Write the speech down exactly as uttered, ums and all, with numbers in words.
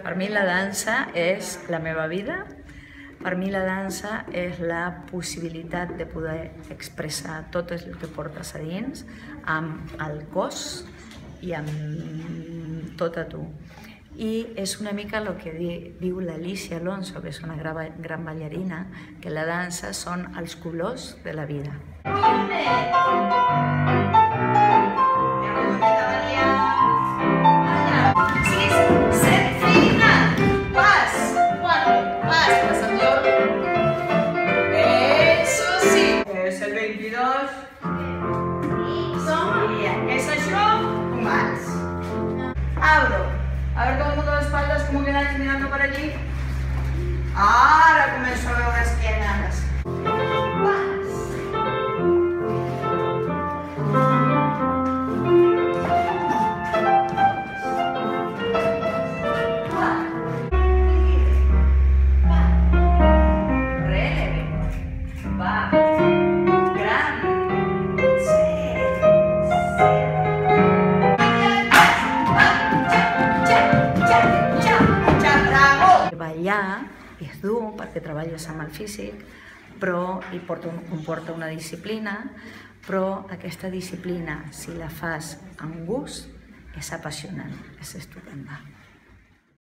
Per mi la dansa és la meva vida, per mi la dansa és la possibilitat de poder expressar tot el que portes a dins amb el cos i amb tot a tu. I és una mica el que di, diu l'Alicia Alonso, que és una gran, gran ballarina, que la dansa són els colors de la vida. Abro. A ver todo el mundo de espaldas, como quedáis mirando para allí. Ahora comienzo a ver las piernas. Releve. Va. Ballar és dur perquè treballes amb el físic, però i porta un, comporta una disciplina, però aquesta disciplina, si la fas amb gust, és apassionant, és estupenda.